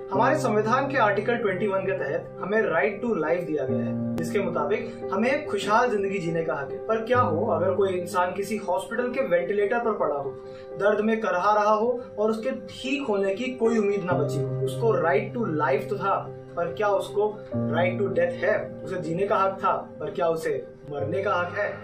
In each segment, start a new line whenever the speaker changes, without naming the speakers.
हमारे संविधान के आर्टिकल 21 के तहत हमें राइट टू लाइफ दिया गया है, जिसके मुताबिक हमें एक खुशहाल जिंदगी जीने का हक है। पर क्या हो अगर कोई इंसान किसी हॉस्पिटल के वेंटिलेटर पर पड़ा हो, दर्द में करहा रहा हो और उसके ठीक होने की कोई उम्मीद ना बची हो। उसको राइट टू लाइफ तो था, पर क्या उसको राइट टू डेथ है? उसे जीने का हक था, पर क्या उसे मरने का हक है?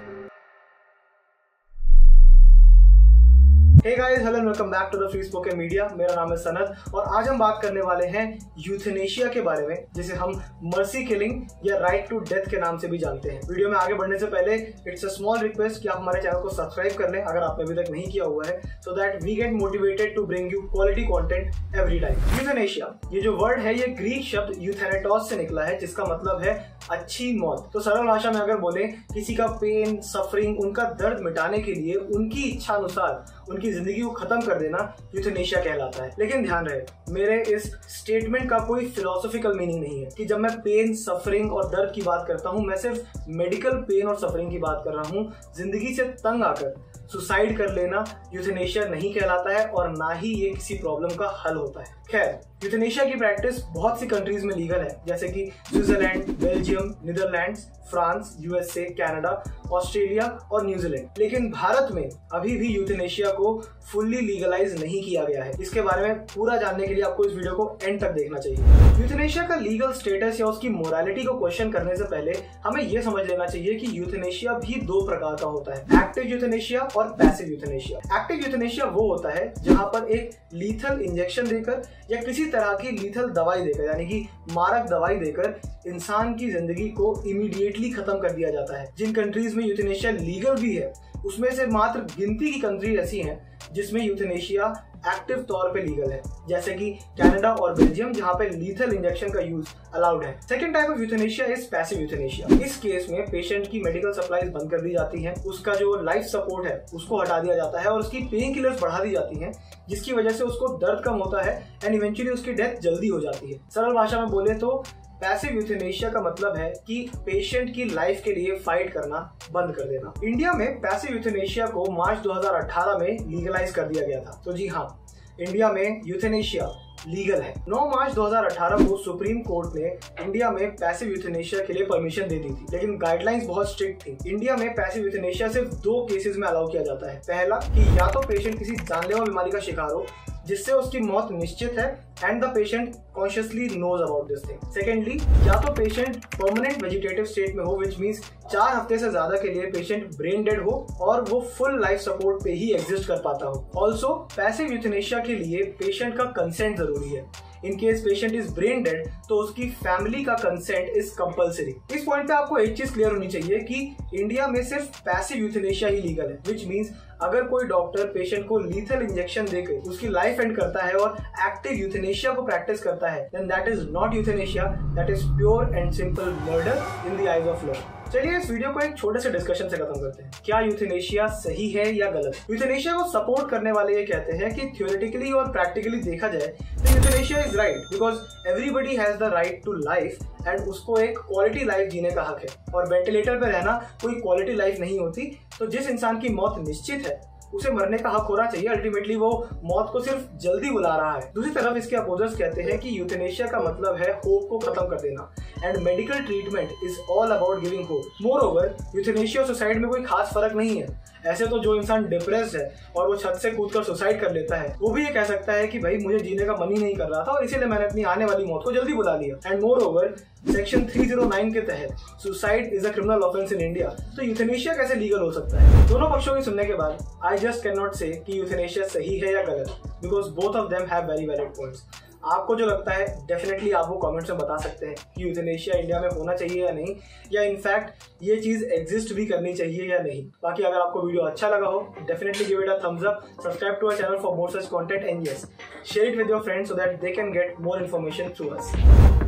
Hey guys, hello and welcome back to the free spoken media. मेरा नाम है सनत और आज हम बात करने वाले हैं यूथेनेशिया के बारे में, जिसे हम मर्सी किलिंग या राइट टू डेथ के नाम से भी जानते हैं। वीडियो में आगे बढ़ने से पहले इट्स अ स्मॉल रिक्वेस्ट कि आप हमारे चैनल को सब्सक्राइब कर लें अगर आपने अभी तक नहीं किया हुआ है, so that we get motivated to bring you quality content every time. Euthanasia, ये जो वर्ड है ये ग्रीक शब्द यूथेनेटोस से निकला है, जिसका मतलब है अच्छी मौत। तो सरल भाषा में अगर बोले, किसी का पेन, सफरिंग, उनका दर्द मिटाने के लिए उनकी इच्छा अनुसार उनकी जिंदगी को खत्म कर देना यूथेनेशिया कहलाता है। लेकिन ध्यान रहे, मेरे इस स्टेटमेंट का कोई फिलोसॉफिकल मीनिंग नहीं है कि जब मैं पेन, सफरिंग और दर्द की बात करता हूं, मैं सिर्फ मेडिकल पेन और सफरिंग की बात कर रहा हूं। जिंदगी से तंग आकर सुसाइड कर लेना यूथेनेशिया नहीं कहलाता है और ना ही ये किसी प्रॉब्लम का हल होता है। खैर, यूथेनेशिया की प्रैक्टिस बहुत सी कंट्रीज में लीगल है, जैसे कि Switzerland, Belgium, Netherlands, France, USA, Canada, Australia और न्यूजीलैंड। लेकिन भारत में अभी भी यूथेनेशिया को फुल्ली लीगलाइज नहीं किया गया है। इसके बारे में पूरा जानने के लिए आपको इस वीडियो को एंड तक देखना चाहिए। यूथेनेशिया का लीगल स्टेटस या उसकी मोरालिटी को क्वेश्चन करने से पहले हमें यह समझ लेना चाहिए कि यूथेनेशिया भी दो प्रकार का होता है, एक्टिव यूथेनेशिया और पैसिव यूथेनेशिया। एक्टिव यूथेनेशिया वो होता है जहां पर एक लीथल इंजेक्शन देकर या किसी तरह की लीथल दवाई देकर, यानी कि मारक दवाई देकर इंसान की जिंदगी को इमीडिएटली खत्म कर दिया जाता है। जिन कंट्रीज में यूथेनेशिया लीगल भी है, उसमें से मात्र गिनती की कंट्री ऐसी हैं जिसमें यूथेनेशिया एक्टिव तौर पे लीगल है, जैसे कि कनाडा और बेल्जियम, जहां पे लीथल इंजेक्शन का यूज अलाउड है। Second type of euthanasia is passive euthanasia. इस केस में पेशेंट की मेडिकल सप्लाईज बंद कर दी जाती हैं, उसका जो लाइफ सपोर्ट है उसको हटा दिया जाता है और उसकी पेन किलर्स बढ़ा दी जाती हैं, जिसकी वजह से उसको दर्द कम होता है एंड इवेंचुअली उसकी डेथ जल्दी हो जाती है। सरल भाषा में बोले तो पैसिव यूथेनेशिया का मतलब है कि पेशेंट की लाइफ के लिए फाइट करना बंद कर देना। इंडिया में पैसिव यूथेनेशिया को मार्च 2018 में लीगलाइज कर दिया गया था। तो जी हाँ, इंडिया में यूथेनेशिया लीगल है। 9 मार्च 2018 को सुप्रीम कोर्ट ने इंडिया में पैसिव यूथेनेशिया के लिए परमिशन दे दी थी, लेकिन गाइडलाइंस बहुत स्ट्रिक्ट थी। इंडिया में पैसिव यूथेनेशिया सिर्फ 2 केसेस में अलाउ किया जाता है। पहला कि या तो पेशेंट किसी जानलेवा बीमारी का शिकार हो जिससे उसकी मौत निश्चित है and the patient consciously knows about this thing. Secondly, या तो पेशेंट परमानेंट वेजिटेटिव स्टेट में हो, विच मींस 4 हफ्ते से ज्यादा के लिए पेशेंट ब्रेन डेड हो और वो फुल लाइफ सपोर्ट पे ही एग्जिस्ट कर पाता हो। ऑल्सो पैसिव यूथेनेशिया के लिए पेशेंट का कंसेंट जरूरी है। In case patient is brain dead तो उसकी फैमिली का कंसेंट इज कंपलसरी। इस पॉइंट पे आपको एक चीज क्लियर होनी चाहिए कि इंडिया में सिर्फ पैसिव यूथेनेशिया ही लीगल है, विच मींस अगर कोई डॉक्टर पेशेंट को लीथल इंजेक्शन देकर उसकी लाइफ एंड करता है और एक्टिव यूथेनेशिया को प्रैक्टिस करता है, then that is not euthanasia, that is pure and simple murder in the eyes of law. चलिए इस वीडियो को एक छोटे से डिस्कशन से खत्म करते हैं। क्या यूथेनेशिया सही है या गलत? यूथेनेशिया को सपोर्ट करने वाले ये कहते हैं कि थ्योरेटिकली और प्रैक्टिकली देखा जाए तो euthanasia is right, because everybody has the right to life and उसको एक क्वालिटी लाइफ जीने का हक है। और वेंटिलेटर पे रहना कोई क्वालिटी लाइफ नहीं होती। तो जिस इंसान की मौत निश्चित है उसे मरने का हक होना चाहिए। अल्टीमेटली वो मौत को सिर्फ जल्दी बुला रहा है। दूसरी तरफ इसके अपोजर्स कहते हैं कि यूथेनेशिया का मतलब है होप को खत्म कर देना and medical treatment is all about giving hope. Moreover, euthanasia और सुसाइड में कोई खास फर्क नहीं है। ऐसे तो जो इंसान डिप्रेस्ड है और वो छत से कूदकर सुसाइड कर लेता है, वो भी ये कह सकता है कि भाई मुझे जीने का मन ही नहीं कर रहा था और इसीलिए मैंने अपनी आने वाली मौत को जल्दी बुला लिया। एंड मोरओवर, सेक्शन 309 के तहत suicide is a criminal offence in India. तो यूथेनेशिया कैसे लीगल हो सकता है? दोनों पक्षों की सुनने के बाद आई जस्ट कैन नॉट से कि यूथेनेशिया सही है या गलत, because both of them have very valid points. आपको जो लगता है डेफिनेटली आप वो कमेंट्स में बता सकते हैं कि यूथेनेशिया इंडिया में होना चाहिए या नहीं, या इनफैक्ट ये चीज एग्जिस्ट भी करनी चाहिए या नहीं। बाकी अगर आपको वीडियो अच्छा लगा हो, definitely give it a thumbs up, subscribe to our channel for more such content and yes, share it with your friends so that they can get more information through us.